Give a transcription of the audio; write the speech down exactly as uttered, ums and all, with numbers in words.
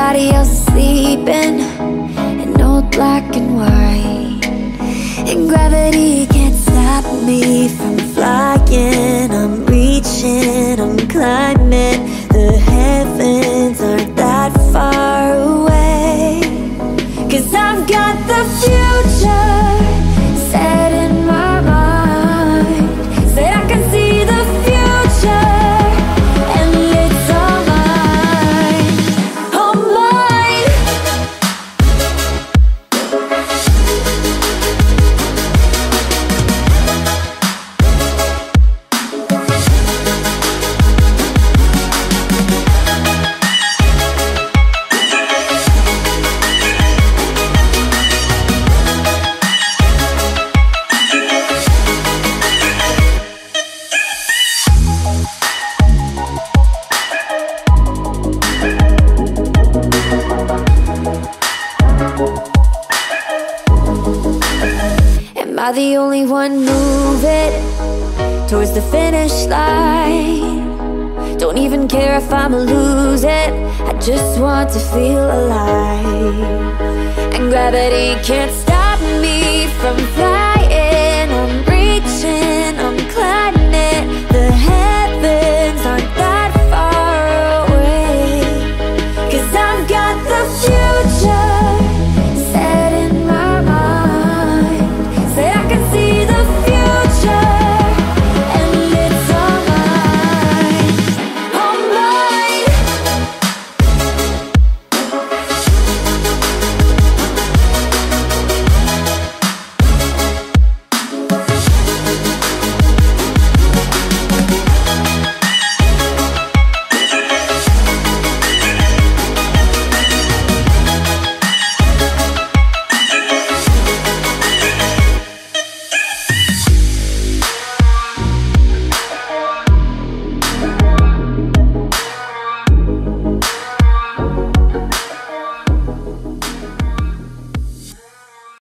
everybody else is sleeping in old black and white, and gravity can't stop me from flying. I'm reaching, I'm climbing. The heavens aren't that far away, 'cause I've got the future set in my mind. Said I can see the future, and it's all mine, all mine. Am I the only one moving towards the finish line? Don't even care if I'ma lose it, I just want to feel alive. And gravity can't stop me from flying.